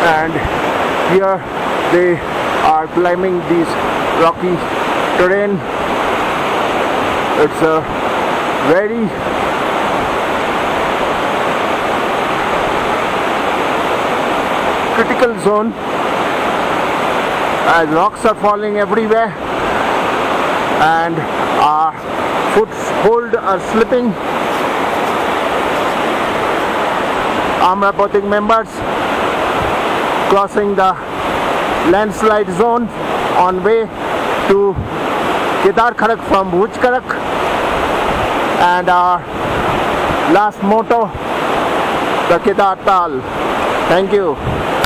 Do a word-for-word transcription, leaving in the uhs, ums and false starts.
and here they are climbing these rocky terrain. It's a very critical zone as rocks are falling everywhere and our foothold are slipping. AMRA POTHIK members crossing the landslide zone on way to KEDARTAL from KEDARTAL, and our last motto, the KEDARTAL. Thank you.